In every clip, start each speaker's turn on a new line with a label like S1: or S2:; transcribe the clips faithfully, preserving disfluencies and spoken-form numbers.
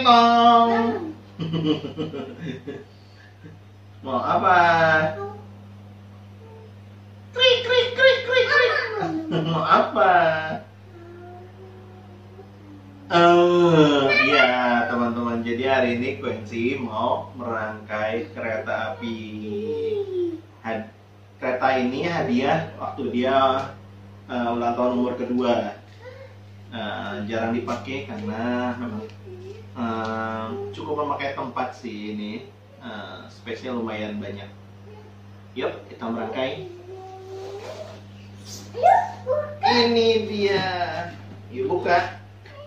S1: tong. Mau apa? Krik krik krik krik krik. Mau apa? Oh iya teman-teman, jadi hari ini Quincy mau merangkai kereta api. Had kereta ini hadiah waktu dia uh, ulang tahun umur kedua. Uh, jarang dipakai karena memang uh, cukup memakai tempat sih ini. Uh, space-nya lumayan banyak. Yuk kita merangkai. Ini dia. Yuk buka.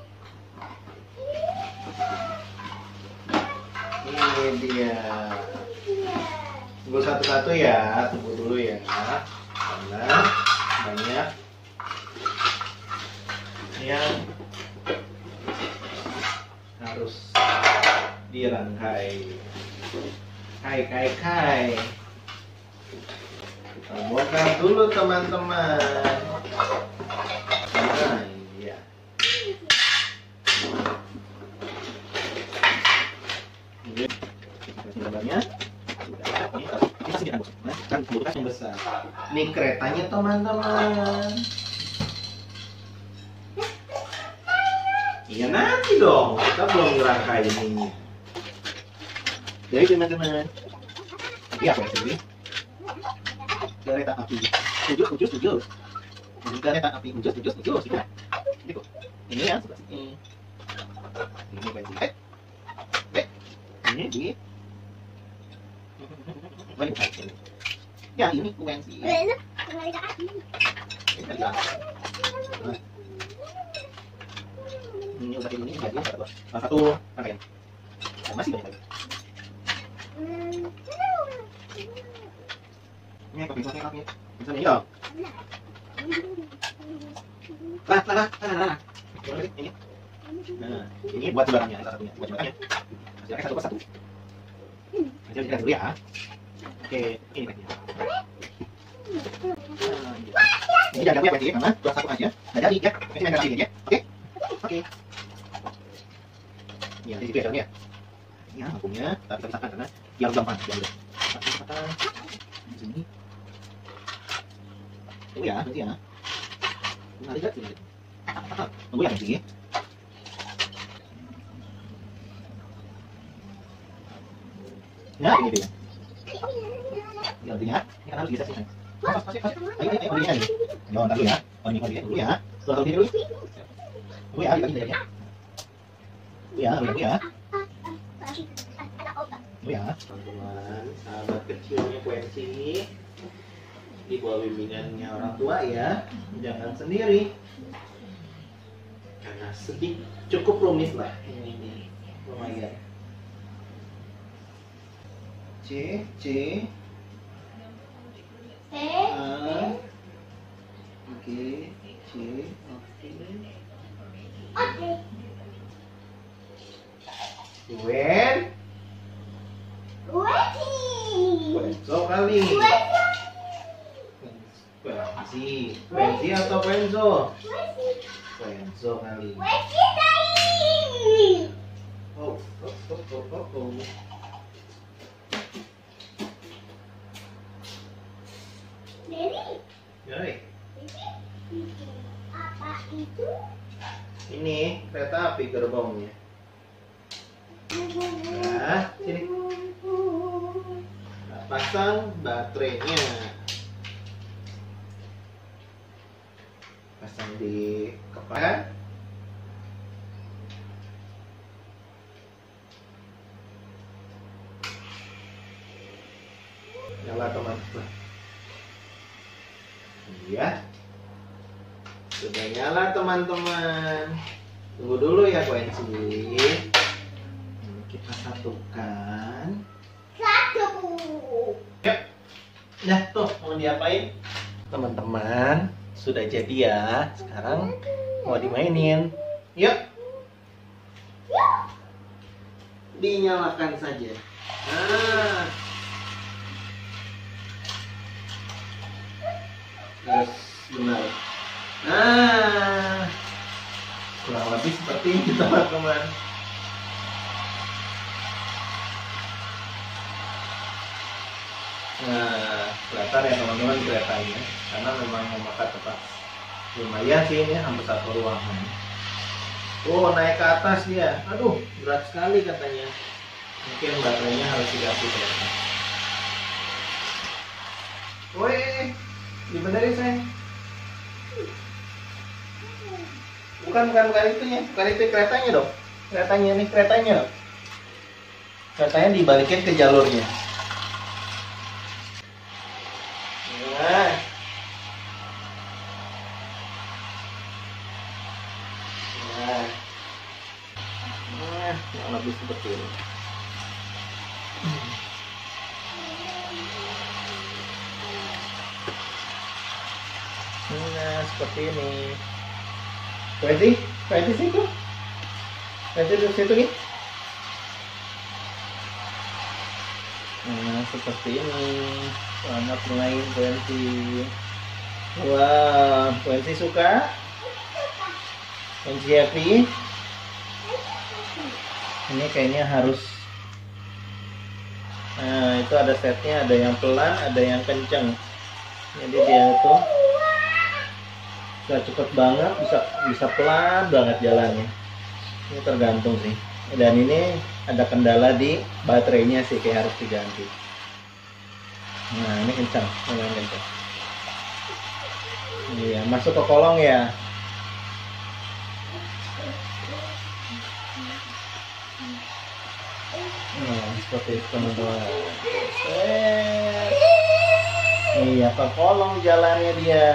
S1: Ini dia. Tunggu satu-satu ya, tunggu dulu ya, karena banyak yang harus dirangkai. Kai kai kai. Kita bongkar dulu teman-teman. Nah, iya. Gambarnya kan kulkas yang besar. Ini keretanya teman-teman. Iya nanti dong, kita belum ngerangkai ini. Jadi teman-teman, ini apa ini? Kereta api tujuh tujuh tujuh. Ini kereta api tujuh tujuh tujuh sih. Ini kok. Ini ya sebelah sini. Ini kunci. Eh. Eh. Ini di. Mana kunci? Ya ini kunci. Ini kereta api. Ini udah ini jadi satu. Satu rangkaian. Masih banyak lagi. Ini kopi kopi kopi. Misalnya ini dong. Lah lah lah lah lah. Ini. Nah, ini buat jembatannya salah satunya. Buat jembatannya. Masih satu persatu. Masih kita dulu ya. Oke, ini baiknya. Ini jangan ya Pak, karena buat satu aja. Enggak jadi ya. Ini main sini aja. Oke. Oke. Ya, di situ ya ya. Ini lampunya kita pisahkan karena biar gampang biar mudah. Pisahkan. Di sini. Tunggu ya, nanti ya. Nah, lihat sini. Tunggu ya nanti. Nah, ini dia. Ya, artinya, ini kan harus bisa sih. Pas, pas, pas. Ayo, ayo, ayo, ayo. Yo, ntar dulu ya. Oh, ini dulu ya. Setelah dulu dulu. Tunggu ya, kita kita ya. Tunggu ya, tunggu ya. Tunggu ya. Teman-teman, sahabat kecilnya Quincy. Di bawah bimbingannya orang tua ya. Jangan sendiri. Karena sedikit cukup rumit lah ini nih. Lumayan. C, C, A, oke, C, oke, oke. Wen, Wenzo kali. Wenzi, Wenzi atau Wenzo? Wenzo kali. Oh, oh, oh, oh, oh, oh. Yoi.
S2: Apa itu?
S1: Ini kereta api gerbongnya. Nah, sini. Nah, pasang baterainya. Pasang di kepala. Nyala teman-teman. Ya, sudah nyala teman-teman. Tunggu dulu ya Quincy. Kita satukan.
S2: Satu.
S1: Yuk. Nah tuh mau diapain? Teman-teman sudah jadi ya. Sekarang mau dimainin. Yuk.
S2: Yuk.
S1: Dinyalakan saja. Nah. Terus benar. Nah, kurang lebih seperti ini teman-teman. Nah, kelihatan ya teman-teman keretanya, karena memang memakan tempat lumayan sih, ini hampir satu ruangan. Oh, naik ke atas dia. Aduh, berat sekali katanya. Mungkin baterainya harus diganti ternyata. Woi, dibenerin sayang. Bukan, bukan, bukan itunya, bukan itu keretanya dong. Keretanya nih, keretanya. Keretanya dibalikin ke jalurnya. Nah. Nah. Nah, kurang lebih seperti ini. Nah, seperti ini. Ready? Ready situ? Ready di situ nih? Nah, seperti ini. Selamat main, Quenty. Wah, Quenty suka? Quenty happy? Ini kayaknya harus. Nah, itu ada setnya, ada yang pelan, ada yang kenceng. Jadi dia itu bisa cepet banget, bisa bisa pelan banget jalannya. Ini tergantung sih. Dan ini ada kendala di baterainya sih, kayak harus diganti. Nah, ini kencang, lumayan kencang. Iya, masuk ke kolong ya. Nah, seperti itu teman-teman. Eh, iya, ke kolong jalannya dia.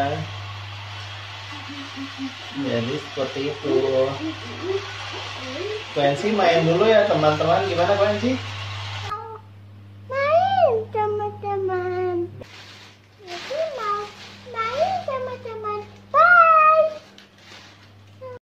S1: Jadi seperti itu. Quenty main dulu ya teman-teman. Gimana Quenty?